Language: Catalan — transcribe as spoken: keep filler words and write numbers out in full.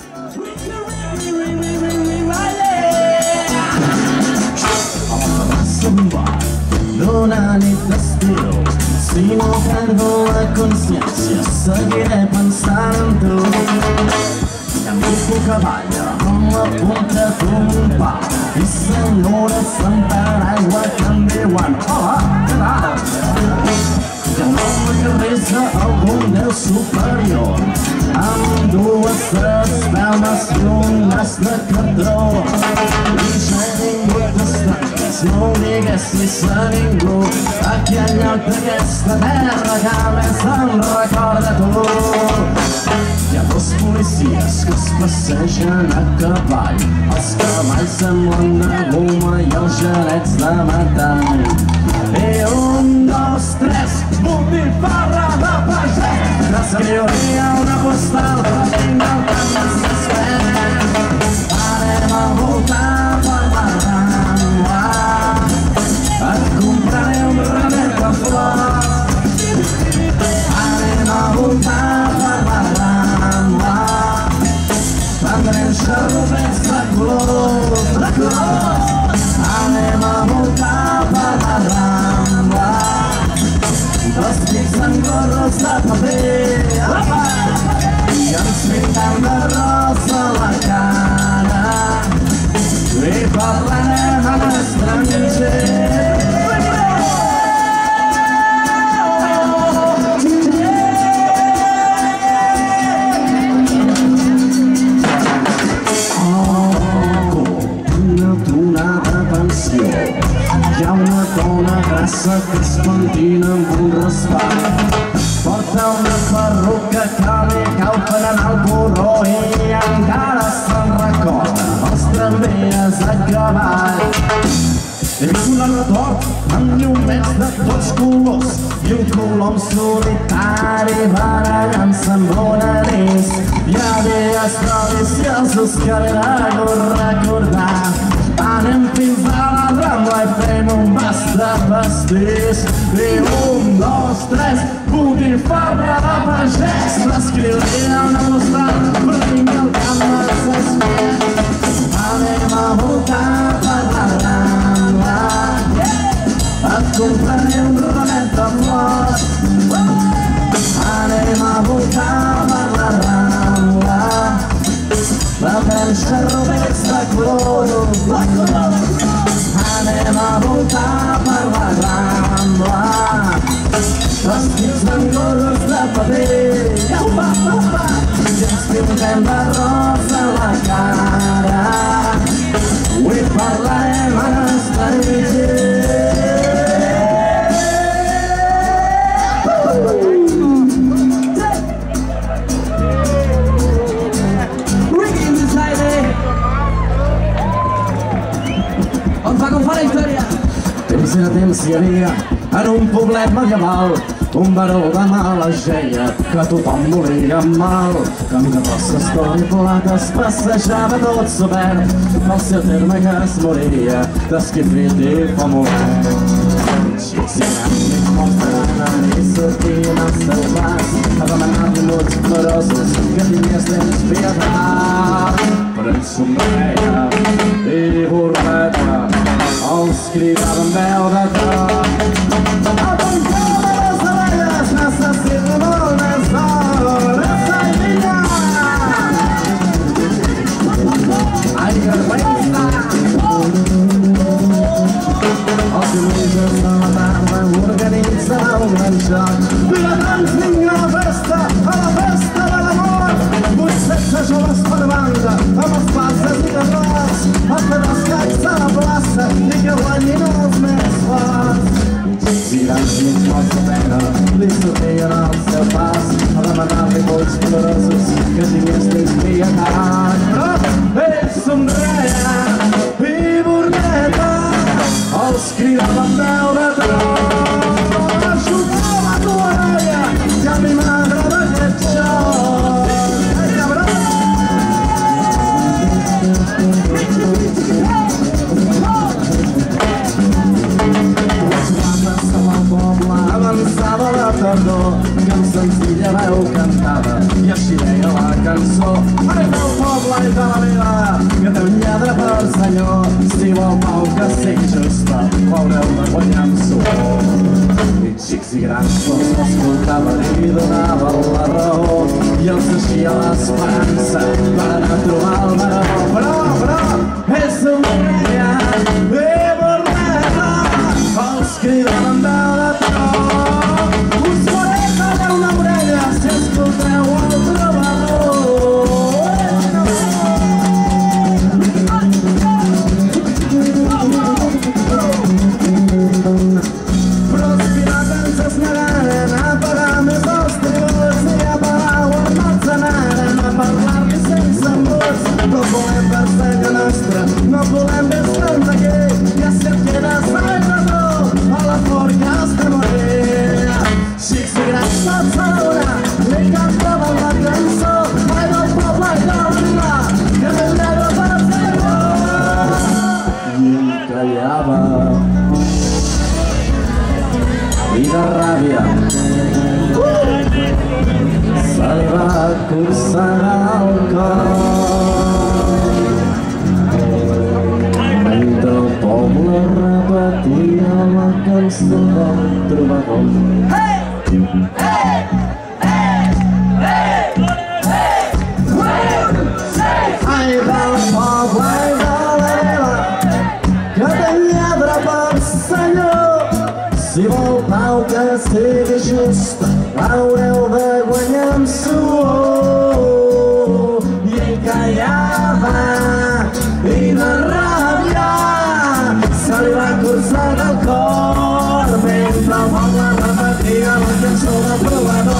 D'una nit d'estiu, si no perdo la consciència, seguiré pensant en tu. Camino cavall amb la punta d'un pal i senyores amb paraigua que em diuen hola, què tal? Que no m'acarrissa algun déu superior amb dues espelmes i un nas de cartró. I ja he vingut d'estanques, no ho diguessis a ningú, aquí al lloc d'aquesta terra que més em recorda tu. Hi ha dos policies que es passegen a cavall, els cavalls semblen de goma i els genets de metall. I un, dos, tres, botifarra de pagès, t'escriuria una postal per vinc del camp de s'espera. Anem a voltar per la Rambla, et compraré un ramet de flors. Anem a voltar per la Rambla, prendrem xarrupets de colors, de colors. Anem a voltar per la Rambla, vestits en gorros de paper, i ens pintem de rosa la cara i parlarem en estranger. Hi ha una dona grassa que es pentina amb un raspall, porta una perruca que li cau per anar al porró i encara se'n recorda els tramvies a cavall. He vist un aeroport amb llumets de tots colors i un colom solitari barallant-se amb una nis. Hi ha dies deliciosos que ben hagut recordar. Anem fins a la Rambla i fem un bast de pastís. I un, dos, tres, botifarra de pagès, t'escriuria una postal per vinc al camp de s'espera. Anem a voltar per la Rambla, et compraré un ramet de flors. Anem a voltar per la Rambla, prendrem xarrupets de colors, de colors. Anem a voltar per la Rambla, vestits en gorros de paper, i ens pintem de rosa la cara i parlarem en estranger. Temps i de temps hi havia en un poblet medieval un baró de mala geia que tothom volia mal. Camí de rosses, cor i plates, passejava tot sobert pel seu terme que es moria d'esquifit i famolet. Xics i nens mostraven i sortien al seu pas a demanar-li mots plorosos que tingués temps pietat. Però ell somreia i burleta els cridava amb veu de tot. Atancava les orelles, necessito molt més hores a brillar. Ai, que vergüenza! Els diumenges de la tarda organitzava un gran joc. Vilatans, vinga a la festa, a la festa de l'amor. Vuit-setze joves per banda, amb espases i garrots, a fer bascacs a la plaça i que guanyin els més forts. Girant mig morts de pena, li sortien al seu pas a demanar-li mots colorosos que tingués temps pietat. Però ell somreia i bordeta els cridava amb veu de tron. Ajudava a tu orella, que a mi m'agrada aquest joc. Ei, cabró! Avançava la tardor i amb senzilla veu cantava i així deia la cançó. Anem al poble noi de la vila, que té un lladre per senyor. Si vol pau que sigui justa, l'haureu de guanyar amb suor. I xics i grans tots l'escoltaven i donaven la raó, i els deixia l'esperança per anar a trobar el baró. Però, però, és un dia de borrega, els cridaven de la tro. Us faré tallar una orella si escolteu el trobador. Però els pirates es negaren a pagar més els tributs i a Palau emmetzenaren a parlar-li sense embuts. No volem versenya nostra, no volem vestre'ns d'aquí, ja si et quedes salvador a la forca has de morir. Xics i grans tots alhora li cantaven la cançó, ai del poble i del vila, que ben negre per senyor. I ell callava i de ràbia se li va cursar el cor mentre el poble repetia la cançó del trobador. Hey! Hey! Hey! Hey! Hey! Ai del poble i de la vila, que té lladre per senyor. Si vol pau que sigui justa, haureu de guanyar amb suor. I ell callava i de ràbia se li va cursar el cor mentre el poble repetia la cançó del trobador.